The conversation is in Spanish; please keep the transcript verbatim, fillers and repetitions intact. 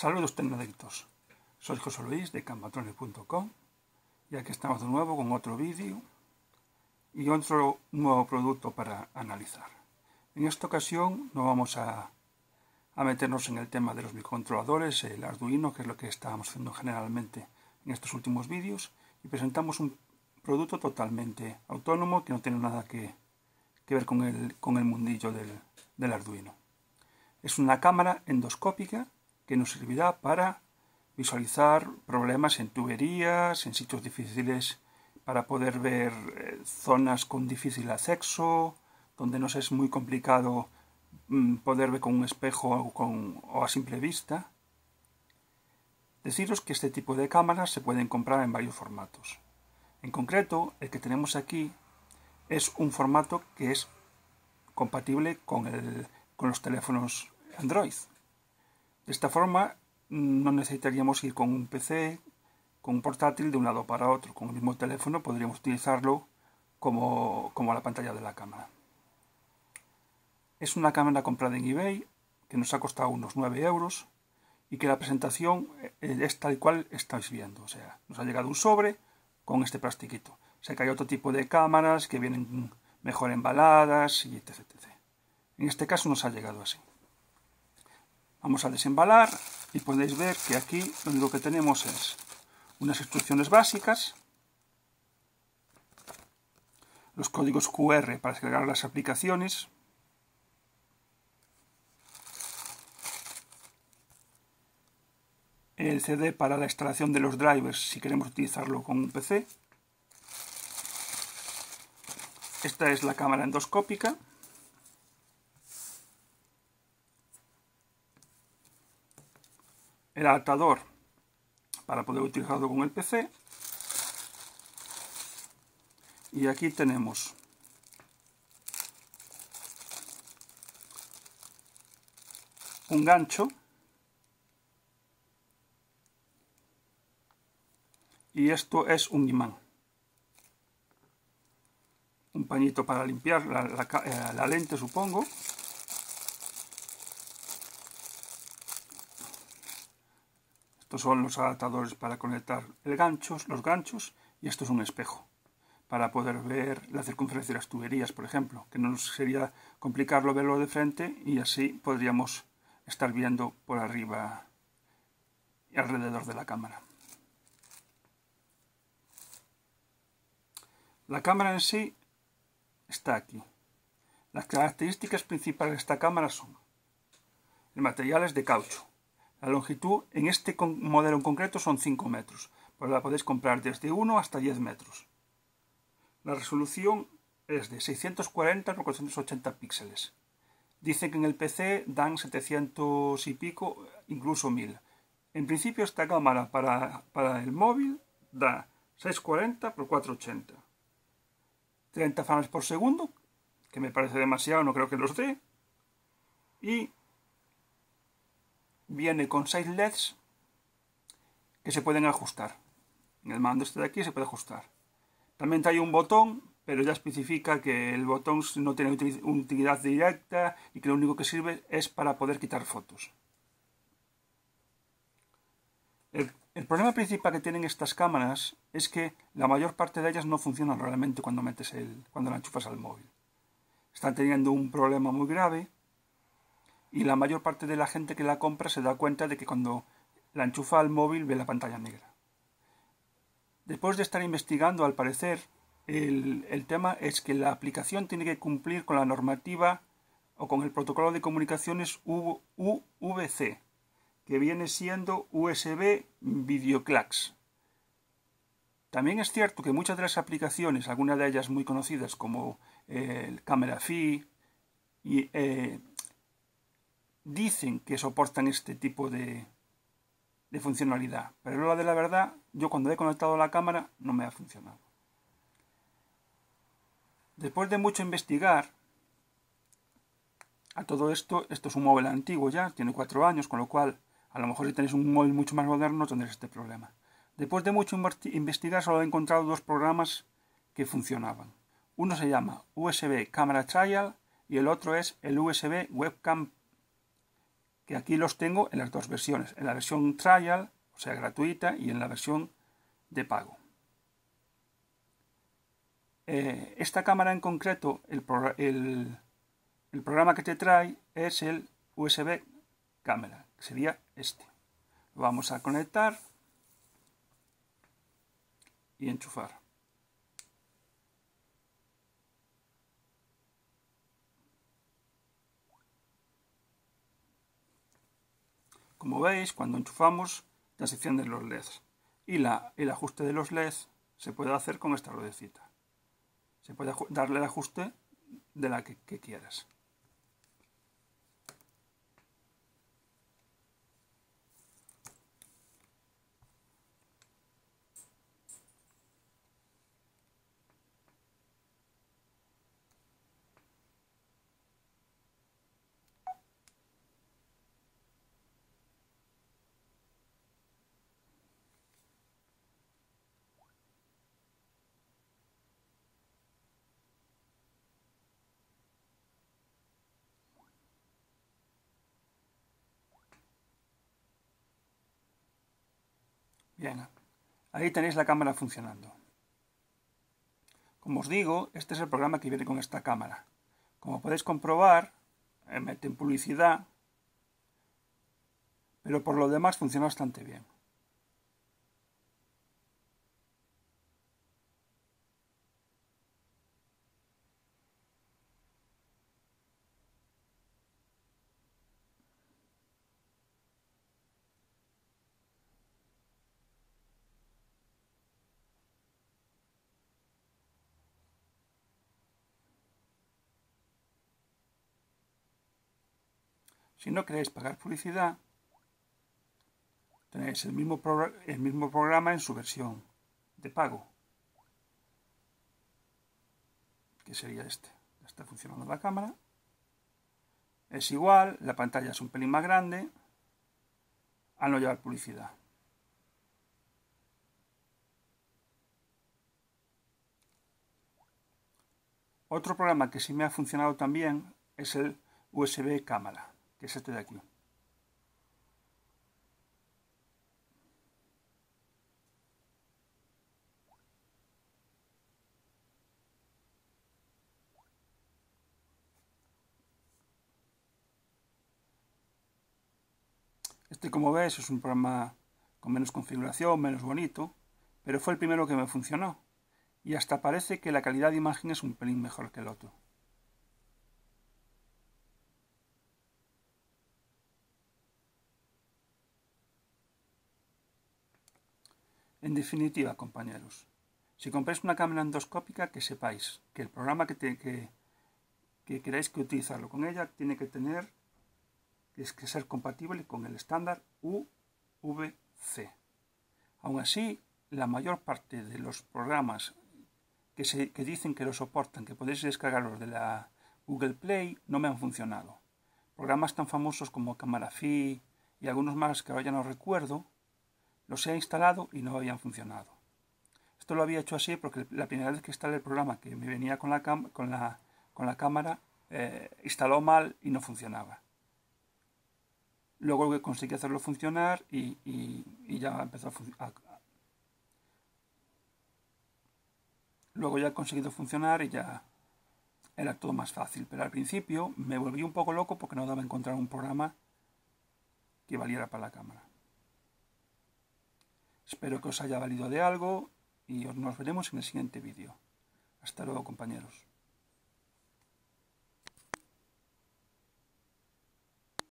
Saludos tecnodictos, soy José Luis de Canvatronic punto com y aquí estamos de nuevo con otro vídeo y otro nuevo producto para analizar. En esta ocasión no vamos a, a meternos en el tema de los microcontroladores, el Arduino, que es lo que estábamos haciendo generalmente en estos últimos vídeos, y presentamos un producto totalmente autónomo que no tiene nada que, que ver con el, con el mundillo del, del Arduino. Es una cámara endoscópica que nos servirá para visualizar problemas en tuberías, en sitios difíciles, para poder ver eh, zonas con difícil acceso, donde nos es muy complicado mm, poder ver con un espejo o, con, o a simple vista. Deciros que este tipo de cámaras se pueden comprar en varios formatos. En concreto, el que tenemos aquí es un formato que es compatible con, el, con los teléfonos Android. De esta forma no necesitaríamos ir con un P C, con un portátil de un lado para otro. Con el mismo teléfono podríamos utilizarlo como, como la pantalla de la cámara. Es una cámara comprada en eBay que nos ha costado unos nueve euros y que la presentación es tal cual estáis viendo. O sea, nos ha llegado un sobre con este plastiquito. Sé que hay otro tipo de cámaras que vienen mejor embaladas y etcétera, etcétera. En este caso nos ha llegado así. Vamos a desembalar y podéis ver que aquí lo único que tenemos es unas instrucciones básicas, los códigos Q R para descargar las aplicaciones, el C D para la instalación de los drivers si queremos utilizarlo con un P C. Esta es la cámara endoscópica. El adaptador para poder utilizarlo con el P C. Y aquí tenemos un gancho y esto es un imán. Un pañito para limpiar la, la, la lente, supongo. Estos son los adaptadores para conectar el gancho, los ganchos, y esto es un espejo para poder ver la circunferencia de las tuberías, por ejemplo, que no nos sería complicarlo verlo de frente y así podríamos estar viendo por arriba y alrededor de la cámara. La cámara en sí está aquí. Las características principales de esta cámara son: el material es de caucho. La longitud en este modelo en concreto son cinco metros, pero la podéis comprar desde uno hasta diez metros. La resolución es de seiscientos cuarenta por cuatrocientos ochenta píxeles. Dicen que en el P C dan setecientos y pico, incluso mil. En principio esta cámara para, para el móvil da seiscientos cuarenta por cuatrocientos ochenta. treinta frames por segundo, que me parece demasiado, no creo que los dé. Y viene con seis L E Ds que se pueden ajustar. En el mando este de aquí se puede ajustar. También trae un botón, pero ya especifica que el botón no tiene utilidad directa y que lo único que sirve es para poder quitar fotos. El, el problema principal que tienen estas cámaras es que la mayor parte de ellas no funcionan realmente cuando, metes el, cuando la enchufas al móvil. Están teniendo un problema muy grave. Y la mayor parte de la gente que la compra se da cuenta de que cuando la enchufa al móvil ve la pantalla negra. Después de estar investigando, al parecer, el, el tema es que la aplicación tiene que cumplir con la normativa o con el protocolo de comunicaciones U V C, que viene siendo U S B Video Class. También es cierto que muchas de las aplicaciones, algunas de ellas muy conocidas como eh, el Camera Fi y eh, dicen que soportan este tipo de, de funcionalidad, pero la de la verdad, yo cuando he conectado la cámara no me ha funcionado. Después de mucho investigar, a todo esto, esto es un móvil antiguo ya, tiene cuatro años, con lo cual a lo mejor si tenéis un móvil mucho más moderno tendréis este problema. Después de mucho investigar solo he encontrado dos programas que funcionaban. Uno se llama U S B Camera Trial y el otro es el U S B Webcam, que aquí los tengo en las dos versiones, en la versión trial, o sea, gratuita, y en la versión de pago. Eh, esta cámara en concreto, el, pro el, el programa que te trae es el U S B cámara, que sería este. Lo vamos a conectar y enchufar. Como veis, cuando enchufamos ya se encienden los L E Ds. Y la, el ajuste de los L E Ds se puede hacer con esta ruedecita. Se puede darle el ajuste de la que, que quieras. Bien, ahí tenéis la cámara funcionando. Como os digo, este es el programa que viene con esta cámara. Como podéis comprobar, eh, meten publicidad, pero por lo demás funciona bastante bien. Si no queréis pagar publicidad, tenéis el mismo, el mismo programa en su versión de pago, que sería este. Ya está funcionando la cámara. Es igual, la pantalla es un pelín más grande, al no llevar publicidad. Otro programa que sí me ha funcionado también es el U S B cámara, que es este de aquí. Este, como ves, es un programa con menos configuración, menos bonito, pero fue el primero que me funcionó. Y hasta parece que la calidad de imagen es un pelín mejor que el otro. En definitiva, compañeros, si compráis una cámara endoscópica, que sepáis que el programa que, te, que, que queráis que utilizarlo con ella tiene que tener es que ser compatible con el estándar U V C. Aún así, la mayor parte de los programas que, se, que dicen que lo soportan, que podéis descargarlos de la Google Play, no me han funcionado. Programas tan famosos como Camarafy y algunos más que ahora ya no recuerdo, los he instalado y no habían funcionado. Esto lo había hecho así porque la primera vez que instalé el programa que me venía con la, con la, con la cámara, eh, instaló mal y no funcionaba. Luego conseguí hacerlo funcionar y, y, y ya empezó a funcionar. Luego ya he conseguido funcionar y ya era todo más fácil. Pero al principio me volví un poco loco porque no daba a encontrar un programa que valiera para la cámara. Espero que os haya valido de algo y nos veremos en el siguiente vídeo. Hasta luego, compañeros.